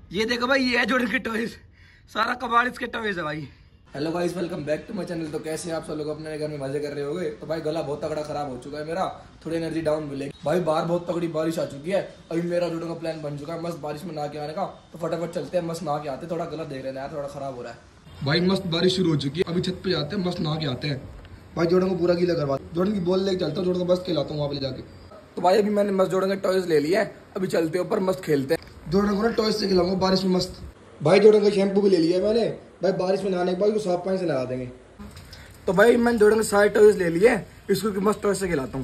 ये देखो भाई, ये है जॉर्डन के टॉयज। सारा कबाड़ इसके टॉयज है भाई। Hello guys, welcome back to my channel. तो कैसे हैं आप सब लोग? अपने घर में मजे कर रहे होंगे। तो भाई गला बहुत तगड़ा खराब हो चुका है मेरा, थोड़ी एनर्जी डाउन मिलेगी भाई। बाहर बहुत तगड़ी बारिश आ चुकी है। अभी मेरा जुड़ो का प्लान बन चुका है मस्त बारिश में नहा के आने का। तो फटाफट चलते हैं, मस्त नहा के आते हैं। थोड़ा गला देख रहे हैं, थोड़ा खराब हो रहा है भाई। मस्त बारिश शुरू हो चुकी है, अभी छत पे जाते हैं, मस्त नहा के आते हैं भाई। जोड़न को पूरा गीला करवा, जोड़न की बॉल लेके चलता हूँ, जोड़न को मस्त खिलाता हूँ वहाँ पे ले जाके। तो भाई अभी मैंने मस्त जोड़न के टॉयज ले लिया है, अभी चलते हैं ऊपर, मस्त खेलते हैं। जोड़न को ना टॉयज से खिलाऊंगा बारिश में मस्त। भाई जोड़न का शैम्पू भी ले लिया है मैंने भाई, बारिश में नहाने के बाद साफ पानी से नहा देंगे। तो भाई मैंने जोड़न के सारे टॉयज ले लिए, इसको मस्त टॉयज से खिलाता हूँ।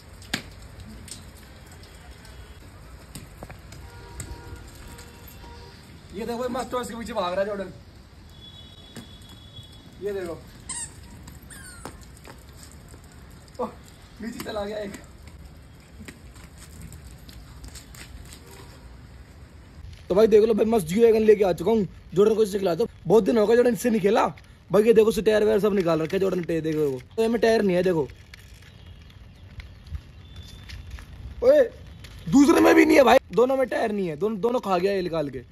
ये देखो भाई, मस्त टॉयज के पीछे भाग रहा है जोड़न। ये देखो, नीचे चला गया एक। तो भाई देख लो भाई, मस्त जी वैगन लेके आ चुका हूँ। जोड़न को इससे खिलाता हूँ, बहुत दिन हो गया जोड़न इससे नहीं खेला भाई। ये देखो टायर वायर सब निकाल रखे जोड़न टे, देखो तो इसमें टायर नहीं है। देखो ओए, दूसरे में भी नहीं है भाई, दोनों में टायर नहीं है। दोनों खा गया ये निकाल के।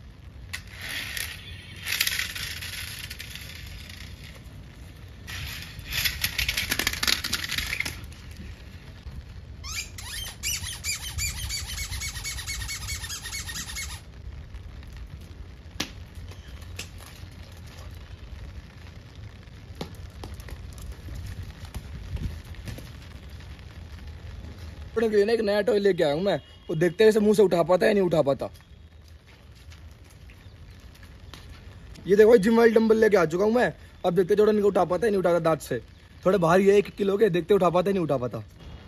के लिए ना एक नया टॉय लेके आया हूँ मैं, वो देखते हैं मुंह से उठा पाता है नहीं उठा पाता। ये देखो जिम वाली डंबल लेके आ चुका हूँ मैं, अब देखते जोड़न को उठा पाता है नहीं उठाता दांत से। थोड़े भारी है, 1 किलो के, देखते उठा पाता है नहीं उठा पाता।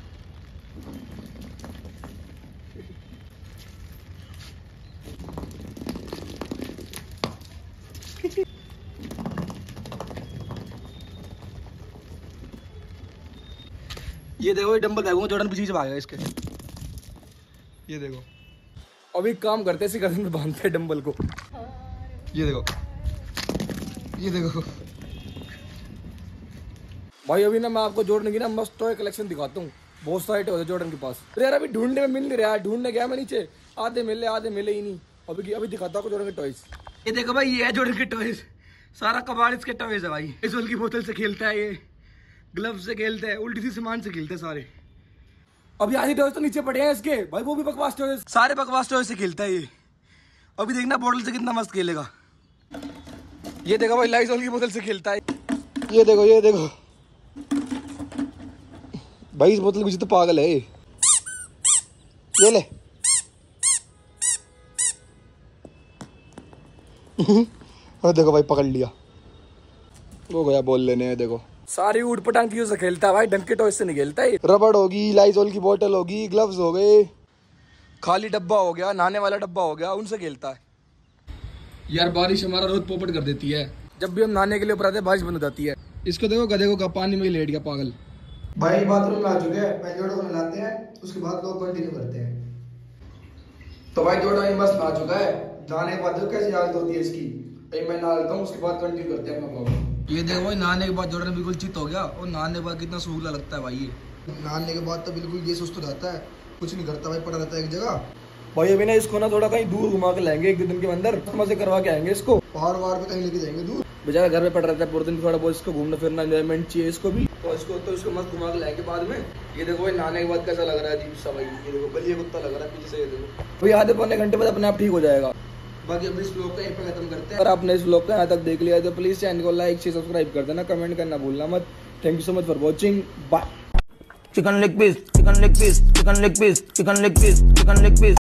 ये देखो ये डंबल भागूंगा, जोड़न पीछे भागेगा इसके। ये देखो अभी काम करते इसी गर्दन में बांधते हैं डंबल को। ये देखो, ये देखो भाई। अभी ना मैं आपको जोड़न की ना मस्त टॉय कलेक्शन दिखाता हूँ। बहुत सारे टॉय है जोड़न के पास। यार अभी ढूंढने में मिल नहीं रहा है, ढूंढने गया मैं नीचे, आधे मिले ही नहीं। अभी दिखाता हूँ जोड़न के टॉयज। ये देखो भाई, ये है जॉर्डन के टॉयज। सारा कबाड़ इसके टॉयज है भाई। इस की बोतल से खेलता है, ये ग्लव से खेलते हैं, उल्टी सी सामान से खेलते हैं सारे। अभी आधी टॉयज तो नीचे पड़े हैं इसके भाई, वो भी बकवास टॉयज, सारे बकवास टॉयज से खेलता है ये। अभी देखना बोतल से कितना मस्त खेलेगा। ये देखो भाई, लाइज़ॉल की बोतल से खेलता है। ये देखो, ये देखो भाई, इस बोतल के पीछे तो पागल है ये ले। और देखो भाई, पकड़ लिया, वो गया बोल लेने। है देखो, सारी ऊट पटांग चीजों से खेलता है भाई, ढंग के टॉय से नहीं खेलता है। रबड़ होगी, लाइज़ॉल की बोतल होगी, ग्लव्स हो गए, खाली डब्बा हो गया, नहाने वाला डब्बा हो गया, उनसे खेलता है। यार बारिश हमारा रोज पोपट कर देती है। जब भी हम नहाने के लिए ऊपर आते हैं बारिश बंद हो जाती है। इसको देखो, गधे को पानी में लेट गया पागल। भाई बाथरूम में आ चुके हैं, पहले जोड़ों को नहलाते हैं, उसके बाद लोग कंटिन्यू करते हैं। तो भाई जोड़ा ये मस्त नहा चुका है, नहाने के बाद देखो कैसी हालत होती है इसकी। मैं नहा लेता हूँ, उसके बाद कंटिन्यू करते हैं अपना ब्लॉग। ये देखो भाई, नहाने के बाद जोड़ा बिल्कुल चित हो गया, और नहाने के बाद कितना सूखला लगता है भाई। ये नहाने के बाद तो बिल्कुल ये सुस्त हो जाता है, कुछ नहीं करता भाई, पड़ा रहता है एक जगह। भाई अभी ना इसको ना थोड़ा कहीं दूर घुमा के लाएंगे, 1-2 दिन के अंदर मजे करवा के आएंगे इसको। पहाड़ वहाड़ पे कहीं लेके जाएंगे दूर, बेचारा घर में पड़ रहता है पूरे दिन, थोड़ा बहुत इसको घूमना फिरना एंजॉयमेंट चाहिए इसको भी। तो इसको मस्त घुमा के लाएंगे बाद में। ये देखो भाई, नहाने के बाद कैसा लग रहा है अजीब सा भाई। ये देखो बलिया कुत्ता लग रहा है पीछे से। ये देखो भाई, आधे पौने घंटे बाद अपने आप ठीक हो जाएगा। बाकी अब इस व्लॉग को यहीं पे खत्म करते हैं। अगर आपने इस व्लॉग को यहाँ तक देख लिया तो प्लीज चैनल को लाइक शेयर सब्सक्राइब कर देना, कमेंट करना भूलना मत। Thank you so much for watching, bye. Chicken leg piece, chicken leg piece, chicken leg piece, chicken leg piece, chicken leg piece, chicken leg piece.